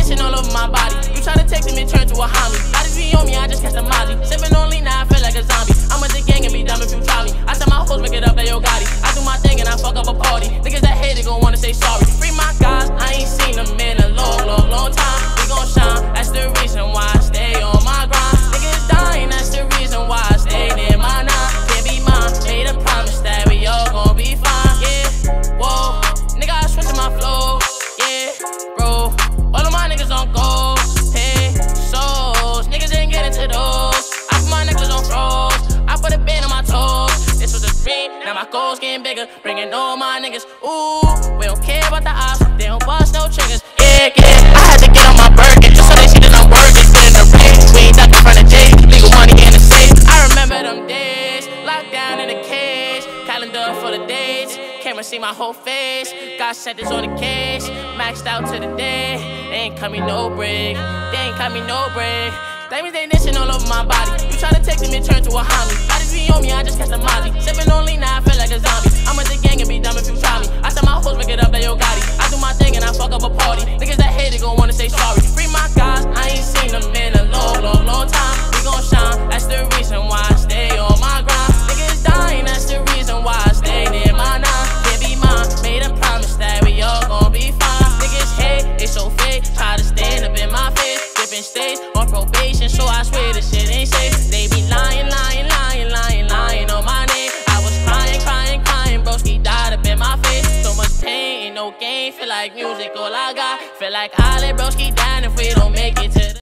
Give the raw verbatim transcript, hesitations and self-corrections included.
dishing all over my body. You try to text him and turn to a homie. I just be on me, I just catch the Molly. Sipping on lean, now I feel like a zombie. I'm with the gang and be dumb if you try me. I tell my hoes, make it up like Yo Gotti. I do my thing and I fuck up a party. Niggas that hate it gon' wanna say sorry. Free my guys, I ain't seen them in a long, long, long time. We gon' shine, that's the reason why I stay on my grind. Niggas dying, that's the reason why I stay near my nine. Can't be mine, made a promise that we all gon' be fine. Yeah, whoa, nigga, I switchin' my flow. Yeah, bro, all of my niggas on go. Hey, souls, niggas ain't getting to those. I put my necklace on froze, I put a band on my toes. This was a dream, now my goals getting bigger. Bringing all my niggas, ooh, we don't care about the ops, they don't bust no triggers. Yeah, yeah, I had to get on my Birkin just so they see that I'm working. Spit in the rain, we ain't ducking from the J. Legal money in the safe. I remember them days, locked down in a cage. Calendar for the dates, camera see my whole face. Got sentence on the case, maxed out to the day. They ain't cut me no break, they ain't cut me no break. Diamonds they dishing all over my body. You try to text him and turn to a homie. I just be on me, I just catch the Molly. Sipping on lean, now I feel like a zombie. I'm with the gang and be dumb if you try me. I tell my hoes, make it up like Yo Gotti. I do my thing and I fuck up a party. Niggas that hate it gon' wanna say sorry. Free my guys, I ain't seen them in a long, long, long time. We gon' shine, that's the reason why I stay on my grind. Niggas dying, that's the reason why I stay near my nine. Can't be mine, made a promise that we all gon' be fine. Niggas hate, they so fake, try to stand up in my face. Different states, on probation, so I swear this shit ain't safe. They be lying, lying, lying, lying, lying on my name. I was crying, crying, crying, broski died up in my face. So much pain, ain't no game, feel like music all I got. Feel like I let broski down if we don't make it to